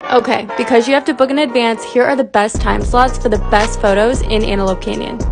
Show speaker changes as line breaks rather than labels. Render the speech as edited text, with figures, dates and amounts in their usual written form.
Okay, because you have to book in advance, here are the best time slots for the best photos in Antelope Canyon.